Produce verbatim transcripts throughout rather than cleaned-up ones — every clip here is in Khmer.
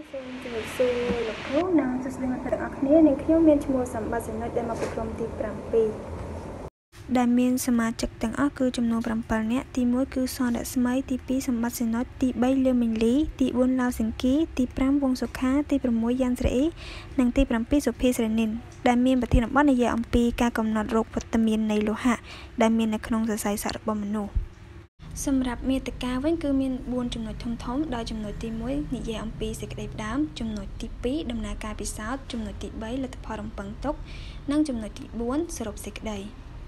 សូមជម្រាបសួរលោកគ្រូនិងសួស្តីមិត្តភក្តិទាំងអស់គ្នានាងខ្ញុំមានឈ្មោះសម្បត្តិសិនិចដែលមកពីក្រុមទីប្រាំពីរដែលមានសមាជិកទាំងអស់គឺចំនួនប្រាំពីរនាក់ទីមួយគឺសនរស្មីទីពីរសម្បត្តិសិនិចទីបីលឿមីងលីទីបួនឡាវសិង្គីទីប្រាំវងសុខាទីប្រាំមួយយ៉ាន់ស្រីអ៊ីនិងទីប្រាំពីរសុភីស្រីនិនដែលមានប្រធានបទនិយាយអំពីការកំណត់រោគវត្តមាននៃលោហៈដែលមាននៅក្នុងសរសៃសាក់របស់មនុស្សសម្រាប់មាតិកាវិញគឺមានបួនចំណុចធំៗដោយចំណុចទីមួយនិយាយអំពីសេចក្តីផ្ដើមចំណុចទីពីរដំណើរការពិសោធន៍ចំណុចទីបីលទ្ធផលរំពឹងទុកនិងចំណុចទីបួនសរុបសេចក្តី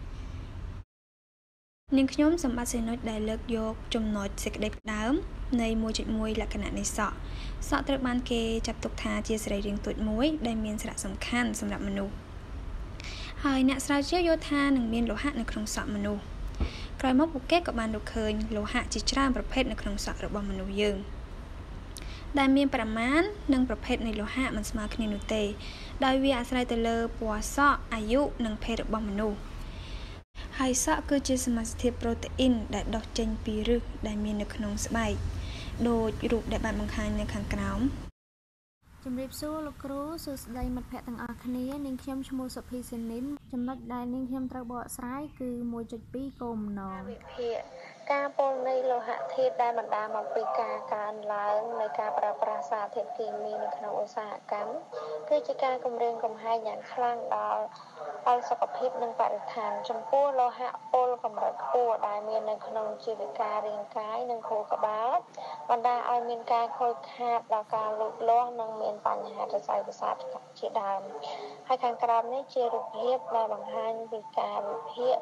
នាងខ្ញុំសម្បត្តិសេនុចដែលលើកយកចំណុចសេចក្តីផ្ដើមនៃ មួយจุดមួយ លក្ខណៈនៃសក់សក់ត្រូវបានគេចាត់ទុកថាជាសរីរាង្គតូចមួយដែលមានសារៈសំខាន់សម្រាប់មនុស្សហើយអ្នកស្រាវជ្រាវយល់ថានឹងមានលោហៈនៅក្នុងសក់មនុស្សក្រោយមកពួកគេក៏បានរកឃើញលោហៈជាច្រើនប្រភេទនៅក្នុងសក់របស់មនុស្សយើងដែលមានប្រមាណនិងប្រភេទនៃលោហៈមិនស្មើគ្នានោះទេដោយវាអាស្រ័យទៅលើពណ៌សក់អាយុនិងភេទរបស់មនុស្សហើយសក់គឺជាសមាសធាតុប្រូតេអ៊ីនដែលដុះចេញពីឫសដែលមាននៅក្នុងស្បែកដោយរូបដែលបានបង្ហាញនៅខាងក្រោមជំរាបសួរលោកគ្រូសួស្តីមិត្តភក្តិទាំងអស់គ្នានាងខ្ញុំឈ្មោះសុភីសេនីនចំណុចដែលនាងខ្ញុំត្រូវបកស្រាយគឺ មួយจุดពីរ គោលបំណងវិភាគការពលនៃលោហៈធាតុដែលបណ្ដាលមកពីការកើនឡើងនៃការប្រើប្រាស់សារធាតុគីមីនៅក្នុងឧស្សាហកម្មគឺជាការគំរាមកំហែងយ៉ាងខ្លាំងដល់ដល់សុខភាពនិងបរិស្ថានចំពោះលោហៈពុលកម្រិតខ្ពស់ដែលមាននៅក្នុងជីវការរាងកាយនិងខួរក្បាលបណ្ដាលឲ្យមានការខូចខាតដល់ការលូតលាស់និងមានបញ្ហាសរសៃប្រសាទជាដើមហើយខាងក្រោមនេះជារូបភាពដែលបង្ហាញពីការវិភាគ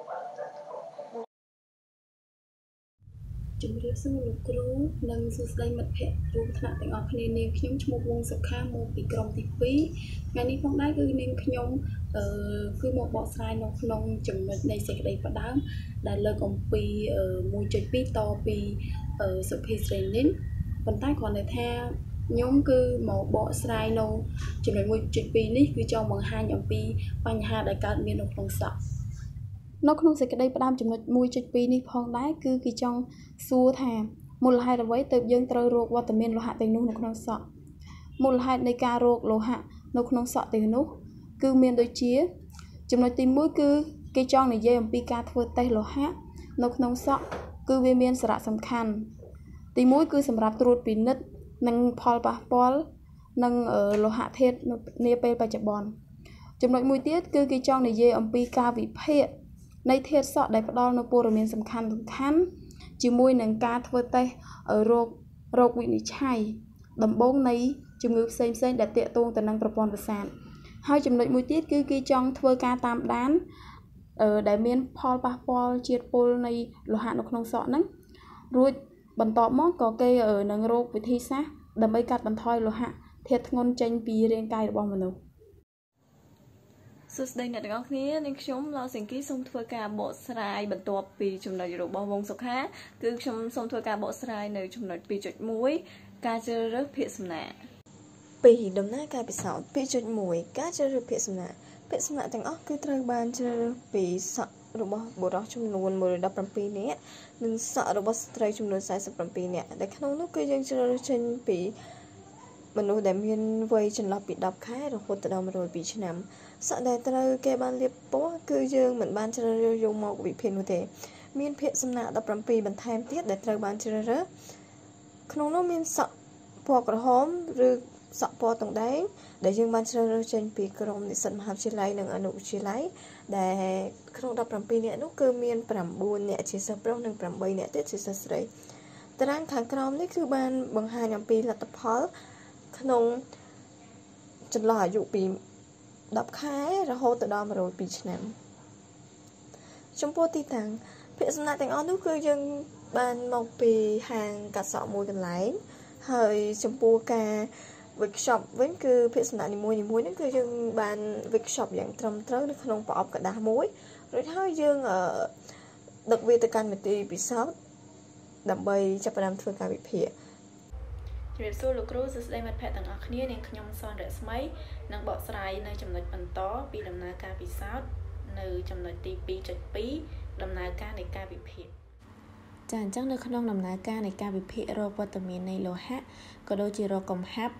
ជំរាបសួរលោកគ្រូនិងសួស្តីមិត្តភក្តិរួមថ្នាក់ទាំងអស់គ្នានាងខ្ញុំឈ្មោះវងសុខាមកពីក្រុមទីពីរថ្ងៃនេះផងដែរគឺនាងខ្ញុំអឺគឺមកបកស្រាយនៅក្នុងចំណុចនៃសេចក្តីផ្ដើមដែលលើកអំពី មួយจุดពីរ តពីសុភីស្រីនិនប៉ុន្តែគ្រាន់តែថាខ្ញុំគឺមកបកស្រាយនៅចំណុច មួយจุดពីរ នេះគឺចង់បង្ហាញអំពីបញ្ហាដែលកើតមាននៅក្នុងសក់នៅក្នុងសេចក្តីផ្ដើមចំណុច មួយจุดពីរ នេះផងដែរគឺគេចង់សួរថាមូលហេតុអ្វីទើបយើងត្រូវរកវត្តមានលោហៈទាំងនោះនៅក្នុងសក់មូលហេតុនៃការរកលោហៈនៅក្នុងសក់ទាំងនោះគឺមានដូចជាចំណុចទីមួយគឺគេចង់និយាយអំពីការធ្វើតេស្តលោហៈនៅក្នុងសក់គឺវាមានសារៈសំខាន់ទីមួយគឺសម្រាប់ត្រួតពិនិត្យនិងផលប៉ះពាល់នឹងលោហៈធាតុនាពេលបច្ចុប្បន្នចំណុចមួយទៀតគឺគេចង់និយាយអំពីការវិភាគនៃធាតុសក់ដែលផ្ដល់នូវព័ត៌មានសំខាន់សំខាន់ជាមួយនឹងការធ្វើតេស្តរោគរោគវិនិច្ឆ័យដំបូងនៃជំងឺផ្សេងផ្សេងដែលទាក់ទងទៅនឹងប្រព័ន្ធប្រសាទហើយចំណុចមួយទៀតគឺគេចង់ធ្វើការតាមដានដែលមានផលប៉ះពាល់ជាតិពុលនៃលោហៈនៅក្នុងសក់ហ្នឹងរួចបន្ទាប់មកក៏គេនឹងរកវិធីសាស្ត្រដើម្បីកាត់បន្ថយលោហៈធាតុធ្ងន់ចេញពីរាងកាយរបស់មនុស្សសួស្តីអ្នកទាំងអស់គ្នានាងខ្ញុំឡៅសិង្គីសូមធ្វើការបកស្រាយបន្ទាប់ពីចំណុចរបស់វងសុខាគឺខ្ញុំសូមធ្វើការបកស្រាយនៅចំណុច ពីរจุดមួយ ការជ្រើសរើសភាគសំណាក់ពីរដំណើរការពិសោធន៍ ពីរจุดមួយ ការជ្រើសរើសភាគសំណាក់ភាគសំណាក់ទាំងអស់គឺត្រូវបានជ្រើសរើសពីសក់របស់បុរសចំនួន មួយរយដប់ប្រាំពីរ នាក់និងសក់របស់ស្ត្រីចំនួន សែនសិបប្រាំពីរ នាក់ដែលក្នុងនោះគឺយើងជ្រើសរើសចេញពីមនុស្សដែលមានវ័យចន្លោះពីដប់ខែរហូតដល់មួយរយពីរឆ្នាំសក់ដែលត្រូវគេបានលាបពណ៌គឺយើងមិនបានជ្រើសរើសយកមកវិភាគនោះទេមានភាគសំណាក់ដប់ប្រាំពីរបន្ថែមទៀតដែលត្រូវបានជ្រើសរើសក្នុងនោះមានសក់ពណ៌ក្រហមឬសក់ពណ៌តុងដែងដែលយើងបានជ្រើសរើសចេញពីក្រុមនិស្សិតមហាវិទ្យាល័យនិងអនុវិទ្យាល័យដែលក្នុងដប់ប្រាំពីរនាក់នោះគឺមានប្រាំបួននាក់ជាសិស្សប្រុសនិងប្រាំបីនាក់ទៀតជាសិស្សស្រីតារាងខាងក្រោមនេះគឺបានបង្ហាញអំពីលទ្ធផលក្នុងចន្លោះអាយុពីដប់ខែរហូតដល់មួយរយពីរឆ្នាំចំពោះទីតាំងភាគសំណាក់ទាំងអស់នោះគឺយើងបានមកពីហាងកាត់សក់មួយកន្លែងហើយចំពោះការ workshop វិញគឺភាគសំណាក់នីមួយៗនេះគឺយើងបាន workshop យ៉ាងត្រឹមត្រូវនៅក្នុងប្រអប់กระดาษមួយរួចហើយយើងដឹកវាទៅកាន់មន្ទីរពិសោធន៍ដើម្បីចាប់ផ្ដើមធ្វើការវិភាគជំរាបសួរលោកគ្រូសួស្តីមិត្តភក្តិទាំងអស់គ្នានាងខ្ញុំសនរស្មីនឹងបកស្រាយនៅចំណុចបន្តពីដំណើរការពិសោធន៍នៅចំណុចទី ពីរจุดពីរ ដំណើរការនៃការវិភាគចាអញ្ចឹងនៅក្នុងដំណើរការនៃការវិភាគរកវត្តមាននៃលោហៈក៏ដូចជារកកំហាប់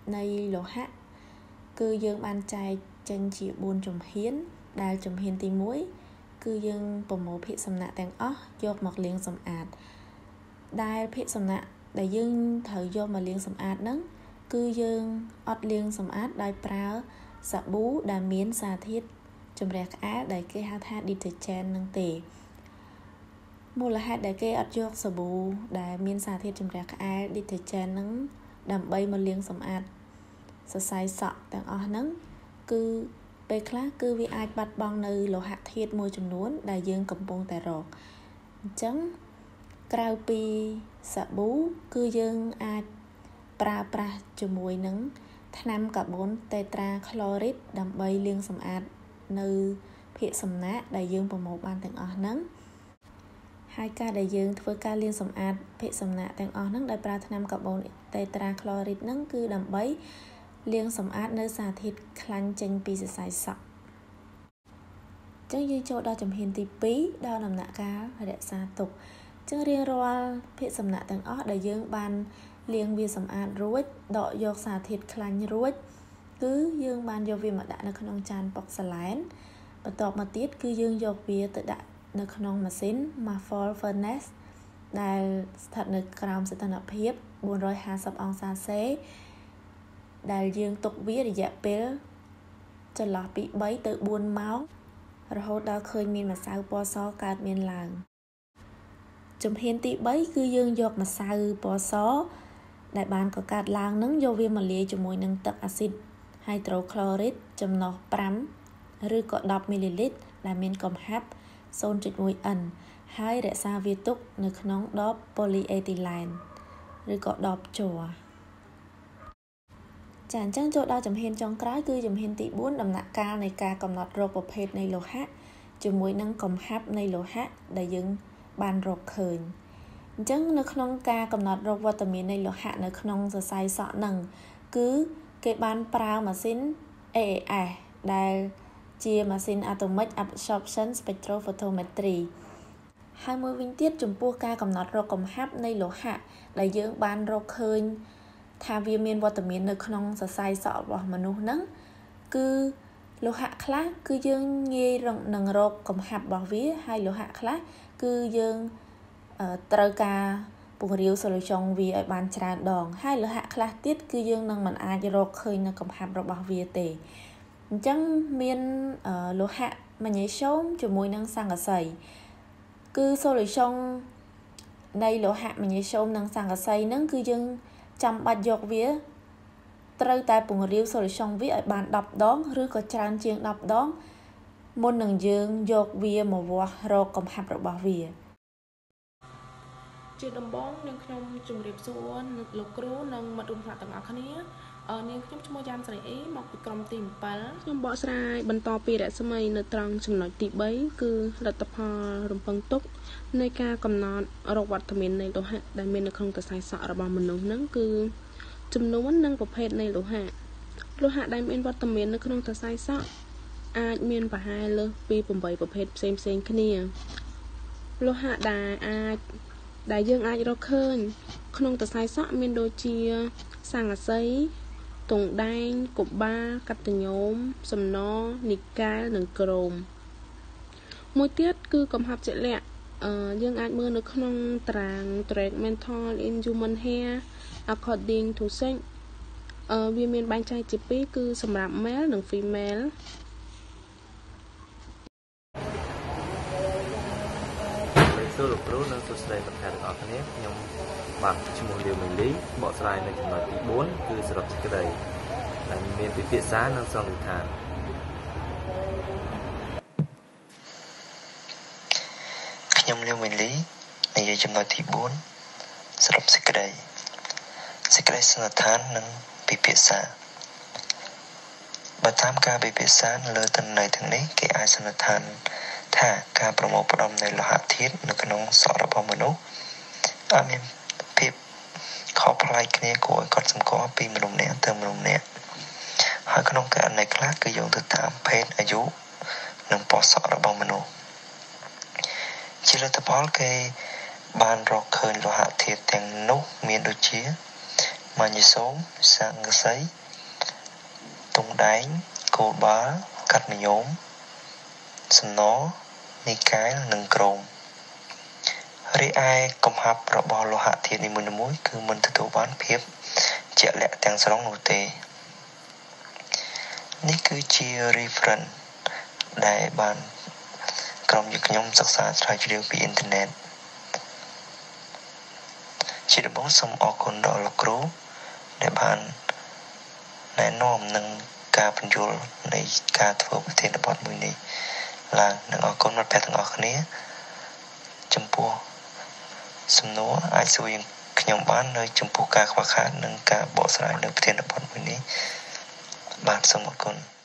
នៃលោហៈគឺយើងបានចែកចេញជាbốnជំហានដែលជំហានទីmộtគឺយើងប្រមូលភាគសំណាក់ទាំងអស់យកមកលាងសម្អាតដែលភាគសំណាក់ដែលយើងត្រូវយកមកលាងសម្អាតហ្នឹងគឺយើងអត់លាងសម្អាតដោយប្រើសាប៊ូដែលមានសារធាតុជម្រះក្អែលដែលគេហៅថា detergent ហ្នឹងទេមូលហេតុដែលគេអត់យកសាប៊ូដែលមានសារធាតុជម្រះក្អែល detergent ហ្នឹងដើម្បីមកលាងសម្អាតសរសៃសក់ទាំងអស់ហ្នឹងគឺពេលខ្លះគឺវាអាចបាត់បង់នៅលោហៈធាតុមួយចំនួនដែលយើងកំពុងតែរកអញ្ចឹងក្រៅពីសាប៊ូគឺយើងអាចប្រើប្រាស់ជាមួយនឹងថ្នាំកាបូនតេត្រាក្លរីតដើម្បីលាងសម្អាតនៅភាគសំណាក់ដែលយើងប្រមូលបានទាំងអស់ហ្នឹងហើយការដែលយើងធ្វើការលាងសម្អាតភាគសំណាក់ទាំងអស់ហ្នឹងដោយប្រើថ្នាំកាបូនតេត្រាក្លរីតហ្នឹងគឺដើម្បីលាងសម្អាតនៅសារធាតុខ្លាញ់ចេញពីសរសៃសក់អញ្ចឹងយើងចូលដល់ជំហានទីពីរដល់ដំណាក់កាលរក្សាទុកអញ្ចឹងរៀងរាល់ភាគសំណាក់ទាំងអស់ដែលយើងបានលាងវាសម្អាតរួចដកយកសារធាតុខ្លាញ់រួចគឺយើងបានយកវាមកដាក់នៅក្នុងចានប៉ុកសាឡែនបន្ទាប់មកទៀតគឺយើងយកវាទៅដាក់នៅក្នុងម៉ាស៊ីន Muffle Furnace ដែលស្ថិតនៅក្រោមសីតុណ្ហភាពbốn trăm hai mươiអង្សាសេដែលយើងទុកវារយៈពេលចន្លោះពី3ទៅ4ម៉ោងរហូតដល់ឃើញមានម្សៅពណ៌សកើតមានឡើងជំហានទី3គឺយើងយកម្សៅពណ៌សដែលបានកកើតឡើងនឹងយកវាមកលាយជាមួយនឹងទឹកអាស៊ីតហៃដ្រូក្លរីតចំណុះ5ឬក៏10មីលីលីត្រដែលមានកំហាប់ ศูนย์จุดหนึ่ง អិន ហើយរក្សាវាទុកនៅក្នុងដបប៉ូលីអេទីឡែនឬក៏ដបជ័រចាអញ្ចឹងចូលដល់ជំហានចុងក្រោយគឺជំហានទីbốnដំណាក់កាលនៃការកំណត់រកប្រភេទនៃលោហៈជាមួយនឹងកំហាប់នៃលោហៈដែលយើងបានរកឃើញអញ្ចឹងនៅក្នុងការកំណត់រកវត្តមាននៃលោហៈនៅក្នុងសរសៃសក់ហ្នឹងគឺគេបានប្រើម៉ាស៊ីន A A S ដែលជាម៉ាស៊ីន Atomic Absorption Spectrophotometry ហើយមួយវិញទៀតចំពោះការកំណត់រកកំហាប់នៃលោហៈដែលយើងបានរកឃើញថាវាមានវត្តមាននៅក្នុងសរសៃសក់របស់មនុស្សហ្នឹងគឺលោហៈខ្លះគឺយើងងាយនឹងរកកំហាប់របស់វាហើយលោហៈខ្លះគឺយើងត្រូវការពង្រាវ solution វាឲ្យបានច្រើនដងហើយលោហៈខ្លះទៀតគឺយើងនឹងមិនអាចរកឃើញនៅកំហាប់របស់វាទេអញ្ចឹងមានលោហៈម៉ាញ៉េស្យូមជាមួយនឹងស័ង្កសីគឺ solution នៃលោហៈម៉ាញ៉េស្យូមនិងស័ង្កសីហ្នឹងគឺយើងចាំបាច់យកវាត្រូវតែពង្រាវ solution វាឲ្យបានដប់ដងឬក៏ច្រើនជាងដប់ដងមុននឹងយើងយកវាមកវាស់រកកំហាប់របស់វាជាដំបូងនាងខ្ញុំជម្រាបសួរលោកគ្រូនិងមិត្តរួមថ្នាក់ទាំងអស់គ្នានាងខ្ញុំឈ្មោះយ៉ាំស្រីអេមកពីក្រុមទី7ខ្ញុំបកស្រាយបន្តពីរស្មីនៅត្រង់ចំណុចទី3គឺលទ្ធផលរំពឹងទុកនៃការកំណត់រកវត្តមាននៃលោហៈដែលមាននៅក្នុងសរសៃសក់របស់មនុស្សហ្នឹងគឺចំនួននិងប្រភេទនៃលោហៈលោហៈដែលមានវត្តមាននៅក្នុងសរសៃសក់អាចមានប្រហែលលើសពីeightប្រភេទផ្សេងផ្សេងគ្នាលោហៈដែលអាចដែលយើងអាចរកឃើញក្នុងសរសៃសក់មានដូចជាស័ង្កសីទង់ដែងកូបាល់កាតាញូមសំណនីកែលនិងក្រូមមួយទៀតគឺកំហាប់ជាក់លាក់អឺយើងអាចមើលនៅក្នុងតារាង track mental in human hair according to sex អឺវាមានបែងចែកជាពីរគឺសម្រាប់ male និង femaleសួរលោកគ្រូនិងសួស្តីមិត្តភក្តិទាំងអស់គ្នាខ្ញុំបាទឈ្មោះលាវមីលីបកស្រាយនៅចំណុចទីbốnគឺសរុបសេចក្តីដែលមានពិភាក្សានិងសន្និដ្ឋានខ្ញុំលាវមីលីនិយាយចំណុចទីbốnសរុបសេចក្តីសេចក្តីសន្និដ្ឋាននិងពិភាក្សាបើតាមការពិភាក្សាលើទិន្នន័យទាំងនេះគេអាចសន្និដ្ឋានថាការប្រមូលផ្ដុំនៃលោហៈធាតុនៅក្នុងសក់របស់មនុស្សអាចមានភាពខុសប្លែកគ្នាគួរឲ្យកត់សម្គាល់ពីមនុស្សម្នាក់ទៅមនុស្សម្នាក់ហើយក្នុងករណីខ្លះគឺយោងទៅតាមភេទអាយុនិងពណ៌សក់របស់មនុស្សជាលទ្ធផលគេបានរកឃើញលោហៈធាតុទាំងនោះមានដូចជា mà như số sang ngư sấy tung đánh cô bá cắt mì nhóm sầm nó ni cái nâng cồn ri ai công hạp rõ bò lô hạ thiệt ni mùi mũi cứ mình tự tụ bán phiếp chạy lẹ tăng salon nụ tê ní cứ chia reference đại bànក្រុមយុគខ្ញុំសិក្សាស្រាវជ្រាវពីអ៊ីនធឺណិតជាដំបូងសូមអរគុណដល់លោកគ្រូដែលបានណែនាំនិងការបញ្យល់នៃការធ្វើប្រធានបទមួយនេះឡើងនិងអរគុណមិត្តភក្តិទាំងអស់គ្នាចំពោះសំណួរអាចសួរយើងខ្ញុំបាននៅចំពោះការខ្វះខាតនិងការបកស្រាយនៅប្រធានបទមួយនេះបាទសូមអរគុណ